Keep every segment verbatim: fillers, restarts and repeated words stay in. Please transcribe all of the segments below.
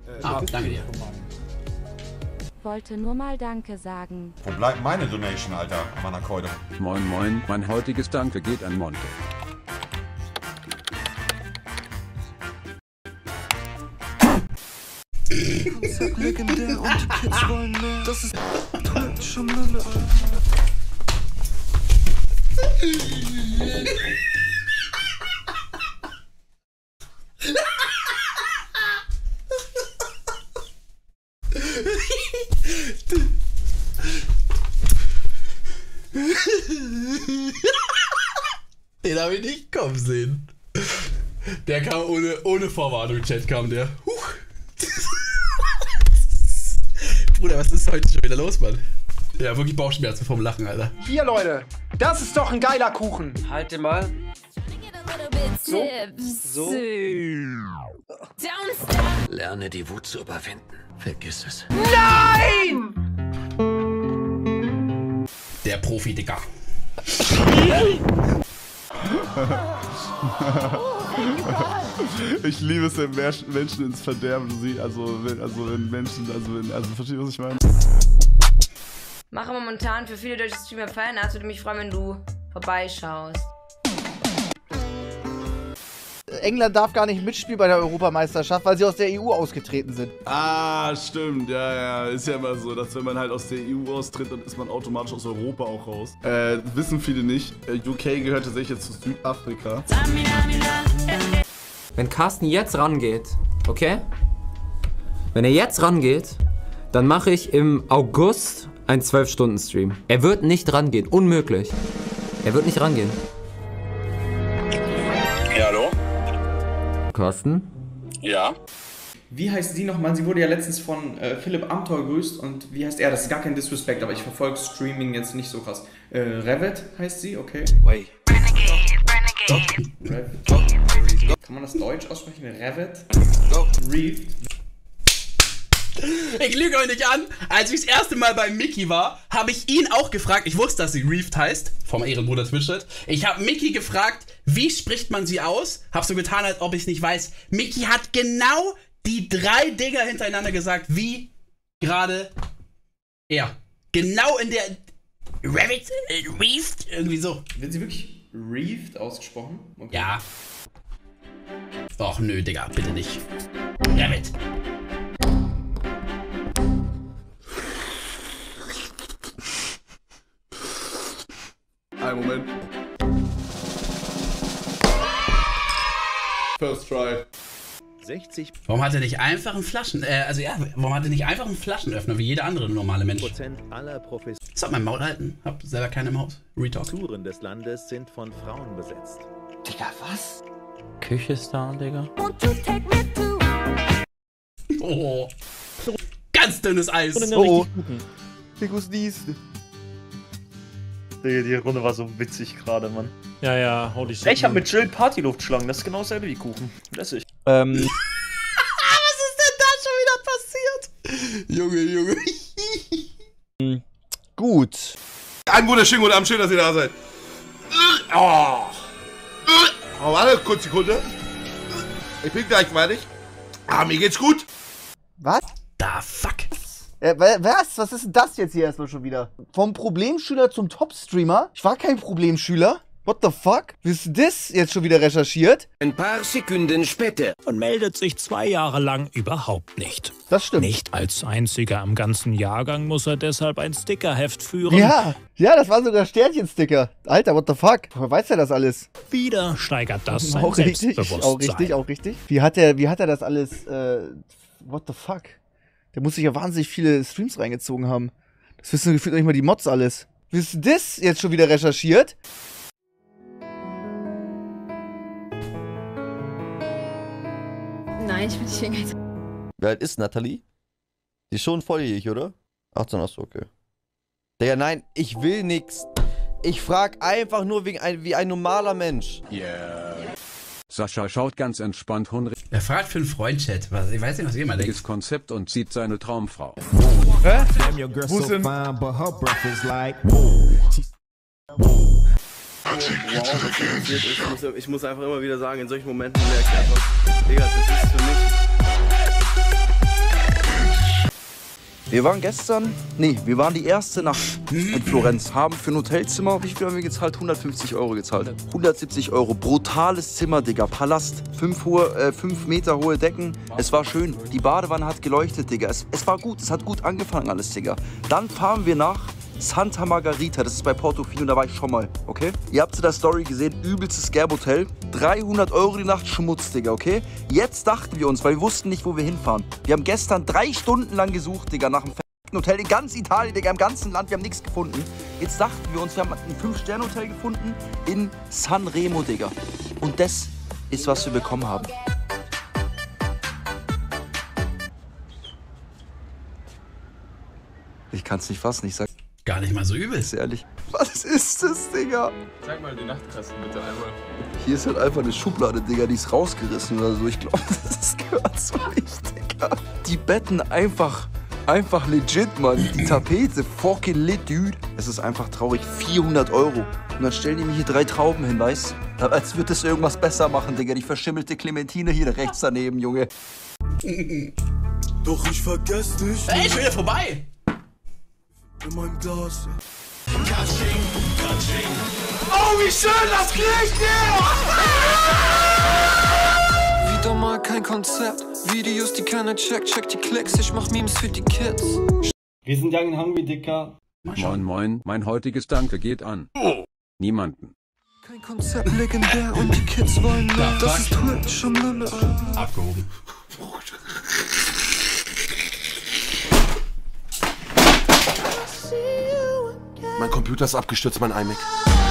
Äh, ah, danke dir. Wollte nur mal Danke sagen. Wo bleibt meine Donation, Alter, Manakeule? Moin moin, mein heutiges Danke geht an Monte. Konzept legendär und die Kids wollen mehr. Das ist schon Mülle. Den habe ich nicht kommen sehen. Der kam ohne, ohne Vorwarnung, Chat kam der. Huch. Bruder, was ist heute schon wieder los, Mann? Ja, wirklich Bauchschmerzen vom Lachen, Alter. Hier, Leute, das ist doch ein geiler Kuchen. Halte mal. So. So. Lerne die Wut zu überwinden. Vergiss es. Nein! Der Profi, Digga. Ich liebe es, wenn Menschen ins Verderben sie, also wenn, also wenn Menschen, also wenn, also verstehst du, was ich meine? Mache momentan für viele deutsche Streamer Fan, also würde mich freuen, wenn du vorbeischaust. England darf gar nicht mitspielen bei der Europameisterschaft, weil sie aus der E U ausgetreten sind. Ah, stimmt, ja, ja, ist ja immer so, dass wenn man halt aus der E U austritt, dann ist man automatisch aus Europa auch raus. Äh, wissen viele nicht, U K gehört tatsächlich jetzt zu Südafrika. Wenn Carsten jetzt rangeht, okay? Wenn er jetzt rangeht, dann mache ich im August einen zwölf Stunden Stream. Er wird nicht rangehen, unmöglich. Er wird nicht rangehen. Ja, hallo? Carsten? Ja. Wie heißt sie nochmal? Sie wurde ja letztens von äh, Philipp Amthor gegrüßt und wie heißt er? Das ist gar kein Disrespect, aber ich verfolge Streaming jetzt nicht so krass. Äh, Revit heißt sie, okay. Wait. Revit. Kann man das Deutsch aussprechen? Revit? Reef. Ich lüge euch nicht an, als ich das erste Mal bei Mickey war, habe ich ihn auch gefragt, ich wusste, dass sie Reefed heißt, vom Ehrenbruder Twitchit. Ich habe Mickey gefragt, wie spricht man sie aus? Hab so getan, als ob ich es nicht weiß. Mickey hat genau die drei Dinger hintereinander gesagt, wie gerade er. Genau in der Rabbit, äh, Reefed, irgendwie so. Wird sie wirklich Reefed ausgesprochen? Okay. Ja. Och nö, Digga, bitte nicht. Rabbit. Ein Moment. First try. sechzig Warum hat er nicht einfach einen Flaschen, äh, also ja, warum hat er nicht einfach einen Flaschenöffner wie jeder andere normale Mensch? Prozent aller Professoren Soll mein Maul halten? Hab selber keine im Haus. Retalk. des Landes sind von Frauen besetzt. Digga, was? Küchestar, Digga. Oh. Ganz dünnes Eis. Oh, Fikus niest. Die, die Runde war so witzig gerade, Mann. Ja, ja, holy shit. Ich hab mit Jill Partyluftschlangen, das ist genau dasselbe wie Kuchen. Lässig. Ähm. Was ist denn da schon wieder passiert? Junge, Junge. Gut. Ein wunderschönen guten Abend, schön, dass ihr da seid. Oh. Oh, warte, kurz Sekunde. Ich bin gleich fertig. Ah, mir geht's gut. Was? Da fuck. Äh, was? Was ist denn das jetzt hier erstmal schon wieder? Vom Problemschüler zum Top-Streamer? Ich war kein Problemschüler. What the fuck? Wie ist das jetzt schon wieder recherchiert? Ein paar Sekunden später. Und meldet sich zwei Jahre lang überhaupt nicht. Das stimmt. Nicht als einziger am ganzen Jahrgang muss er deshalb ein Stickerheft führen. Ja, ja, das war sogar Sternchen-Sticker. Alter, what the fuck? Woher weiß er das alles? Wieder steigert das sein auch richtig, Selbstbewusstsein. auch richtig, auch richtig. Wie hat er, wie hat er das alles, äh, what the fuck? Der muss sich ja wahnsinnig viele Streams reingezogen haben. Das wissen gefühlt nicht mal die Mods alles. Wie ist das jetzt schon wieder recherchiert? Nein, ich bin nicht hingegangen. Wie alt ist Nathalie? Die ist schon volljährig, oder? achtzehn, achso, okay. Digga, nein, ich will nix. Ich frag einfach nur wegen ein, wie ein normaler Mensch. Yeah. Sascha schaut ganz entspannt hungrig. Er fragt für einen Freund-Chat. Ich weiß nicht, was jemand denkt. Das Konzept und sieht seine Traumfrau. Hä? Wo ist denn? Ich muss, ich muss einfach immer wieder sagen, in solchen Momenten merke ich einfach, Digga, das ist für mich Wir waren gestern, nee, wir waren die erste Nacht in Florenz, haben für ein Hotelzimmer, wie viel haben wir gezahlt? hundertfünfzig Euro gezahlt. hundertsiebzig Euro, brutales Zimmer, Digga, Palast, fünf, hohe, äh, fünf Meter hohe Decken. Es war schön, die Badewanne hat geleuchtet, Digga. Es, es war gut, es hat gut angefangen alles, Digga. Dann fahren wir nach Santa Margarita, das ist bei Portofino, da war ich schon mal, okay? Ihr habt in der Story gesehen, übelstes Gerb-Hotel, dreihundert Euro die Nacht, Schmutz, Digga, okay? Jetzt dachten wir uns, weil wir wussten nicht, wo wir hinfahren. Wir haben gestern drei Stunden lang gesucht, Digga, nach einem verfickten Hotel in ganz Italien, Digga, im ganzen Land, wir haben nichts gefunden. Jetzt dachten wir uns, wir haben ein fünf Sterne Hotel gefunden in Sanremo, Digga. Und das ist, was wir bekommen haben. Ich kann's nicht fassen, ich sag... Gar nicht mal so übel. Ist ehrlich. Was ist das, Digga? Zeig mal den Nachtkasten bitte einmal. Hier ist halt einfach eine Schublade, Digga, die ist rausgerissen oder so. Ich glaube, das gehört so nicht, Digga. Die Betten einfach, einfach legit, Mann. Die Tapete, fucking lit, dude. Es ist einfach traurig. vierhundert Euro. Und dann stellen die mir hier drei Trauben hin, weißt du? Als würde das irgendwas besser machen, Digga. Die verschimmelte Clementine hier rechts daneben, Junge. Doch ich vergess dich. Ey, ich bin wieder vorbei. In meinem Glas. Oh, wie schön das klingt hier! Wieder mal kein Konzept. Videos, die keiner checkt. Check die Klicks, ich mach Memes für die Kids. Wir sind young and hungry, Dicker. Moin moin, mein heutiges Danke geht an niemanden. Kein Konzept, legendär und die Kids wollen mehr. Das ist Twitch am Limit. Abgehoben. Mein Computer ist abgestürzt, mein iMac.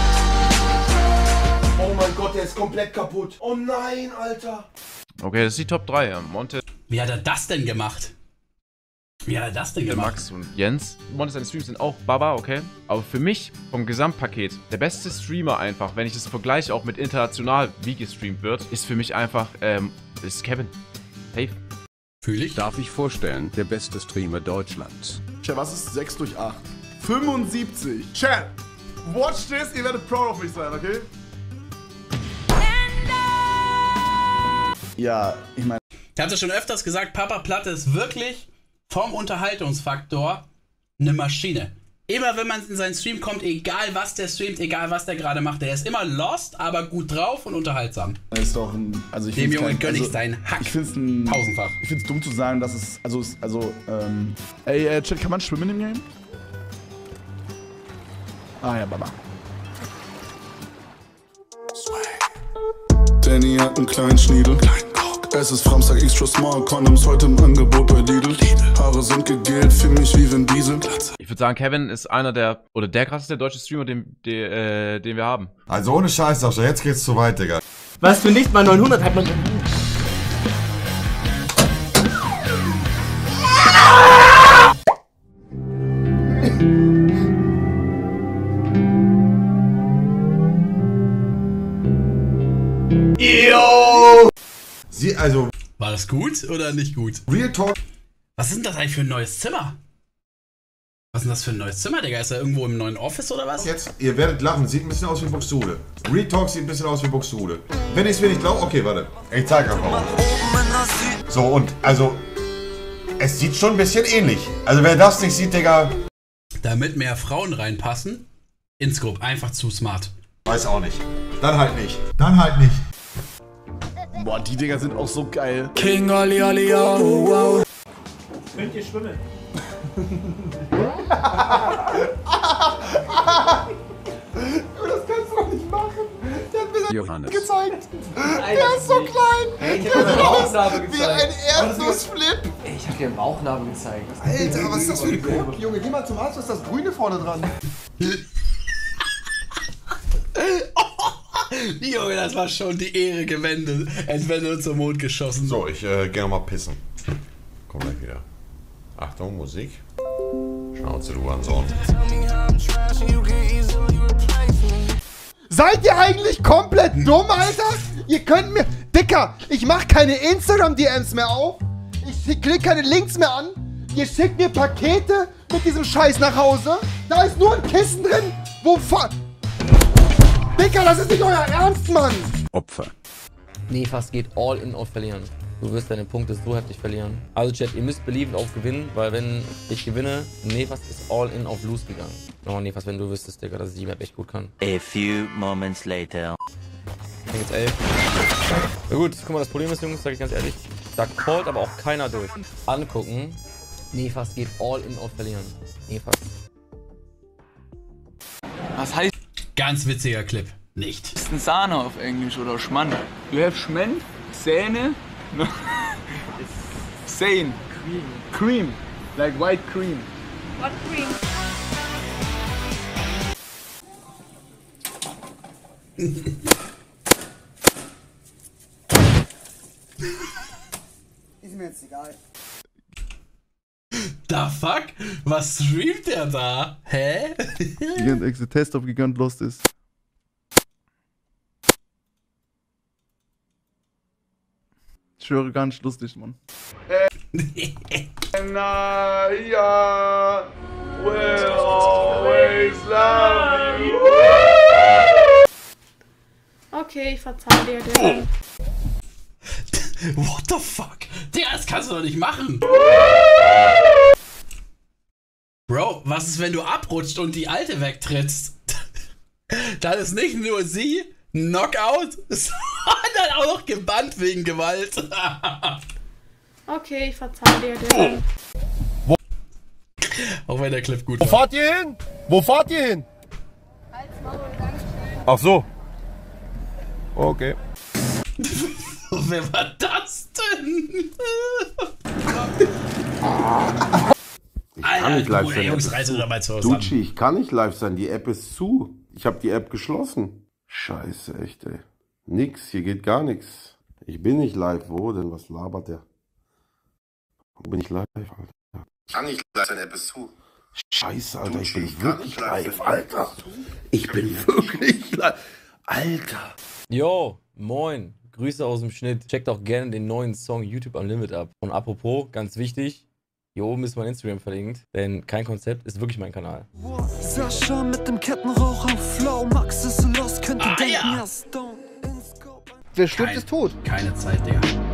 Oh mein Gott, der ist komplett kaputt. Oh nein, Alter. Okay, das ist die Top drei. Ja. Monte. Wie hat er das denn gemacht? Wie hat er das denn Der gemacht? Max und Jens. Monte, seine Streams sind auch Baba, okay? Aber für mich, vom Gesamtpaket, der beste Streamer einfach, wenn ich das vergleiche auch mit international, wie gestreamt wird, ist für mich einfach, ähm, ist Kevin. Hey. Fühl ich? Darf ich vorstellen, der beste Streamer Deutschlands. Chat, was ist sechs durch acht? fünfundsiebzig. Chat, watch this, ihr werdet proud of mich sein, okay? Ja, ich meine... Ich hatte schon öfters gesagt, Papa Platte ist wirklich vom Unterhaltungsfaktor eine Maschine. Immer wenn man in seinen Stream kommt, egal was der streamt, egal was der gerade macht, der ist immer lost, aber gut drauf und unterhaltsam. Das ist doch ein, also ich Dem find's Jungen kein- gönn ich also, seinen Hack. Ich find's ein, Tausendfach. Ich find's dumm zu sagen, dass es, also, es- also, ähm, ey, äh, Chat, kann man schwimmen im Game? Ah ja, Baba. Danny hat einen kleinen Schniedel. Es ist Samstag, extra small, Condoms heute im Angebot bei Lidl. Haare sind gegelt, für mich wie Vin Diesel. Ich würde sagen, Kevin ist einer der, oder der krasseste deutsche Streamer, den, den, äh, den wir haben. Also ohne Scheiß, Sascha, jetzt geht's zu weit, Digga. Was für nicht mal neunhundert hat man. Yo! Sie, also. War das gut oder nicht gut? Real Talk. Was ist denn das eigentlich für ein neues Zimmer? Was ist denn das für ein neues Zimmer, Digga? Ist er irgendwo im neuen Office oder was? Jetzt, ihr werdet lachen, sieht ein bisschen aus wie Buxtehude. Real Talk sieht ein bisschen aus wie Buxtehude. Wenn ich es mir nicht glaube, okay, warte. Ich zeig einfach mal. So, und, also, es sieht schon ein bisschen ähnlich. Also, wer das nicht sieht, Digga. Damit mehr Frauen reinpassen, InScope einfach zu smart. Weiß auch nicht. Dann halt nicht. Dann halt nicht. Boah, die Dinger sind auch so geil. King Ali Ali, oh, wow. Könnt ihr schwimmen? Das kannst du doch nicht machen. Der hat mir das Johannes. gezeigt. Der ist so klein. Ey, ich hab dir eine Bauchnarbe Wie gezeigt. ein Erdnussflip. Ey, ich hab dir eine Bauchnarbe gezeigt. Alter, was ist das für ein Guck, Junge? Geh mal zum Arzt, was ist das Grüne vorne dran? Junge, das war schon die Ehre gewendet. Entwendet zum Mond geschossen. So, ich äh, geh noch mal pissen. Komm gleich wieder. Achtung, Musik. Schnauze, du Anson. Seid ihr eigentlich komplett dumm, Alter? Ihr könnt mir... Dicker, ich mach keine Instagram-D Ms mehr auf. Ich klick keine Links mehr an. Ihr schickt mir Pakete mit diesem Scheiß nach Hause. Da ist nur ein Kissen drin, wo... fa- Dicker, das ist nicht euer Ernst, Mann! Opfer. Nee, fast geht all in auf verlieren. Du wirst deine Punkte so heftig verlieren. Also Chat, ihr müsst belieben auf Gewinnen, weil wenn ich gewinne, Nefas ist all in auf Lose gegangen. Oh Nefas, wenn du wüsstest, Digga, dass ich die Map echt gut kann. A few moments later. Ich bin jetzt elf. Na gut, guck mal, das Problem ist, Jungs, sag ich ganz ehrlich, da callt aber auch keiner durch. Angucken, Nefas geht all in auf verlieren. Nefas. Was heißt? Ganz witziger Clip. Nicht. Das ist ein Sahne auf Englisch oder Schmand. You have Schmand, Sähne, Sane, Cream. Cream, like white cream. What cream? Ist mir jetzt egal. Da fuck? Was streamt der da? Hä? Gigant Exit Test, ob Gigant lost ist. Ich schwöre, gar nicht lustig, Mann. And I uh, will always love you. Okay, ich verzeih dir, Digga. What the fuck? Digga, das kannst du doch nicht machen. Bro, was ist, wenn du abrutscht und die Alte wegtrittst? Dann ist nicht nur sie Knockout, sondern auch noch gebannt wegen Gewalt. Okay, ich verzeih dir, Digga. Auch wenn der Clip gut Wo war. fahrt ihr hin? Wo fahrt ihr hin? Ach so. Okay. Wer war das denn? Ich kann nicht live sein. Jungs, reißt doch mal zusammen. Ducci, ich kann nicht live sein. Die App ist zu. Ich habe die App geschlossen. Scheiße, echt, ey. Nix, hier geht gar nichts. Ich bin nicht live. Wo denn? Was labert der? Wo bin ich live, Alter? Ich kann nicht live sein, die App ist zu. Scheiße, Alter, ich bin wirklich live, Alter. Ich bin wirklich live. Alter. Yo, moin. Grüße aus dem Schnitt. Checkt auch gerne den neuen Song YouTube Unlimited ab. Und apropos, ganz wichtig, hier oben ist mein Instagram verlinkt, denn kein Konzept ist wirklich mein Kanal. Sascha mit dem Kettenraucher Flow, Max ist los, könnte Ah, denken, ja. er ist down. Wer stirbt, ist tot. Keine Zeit, Digga.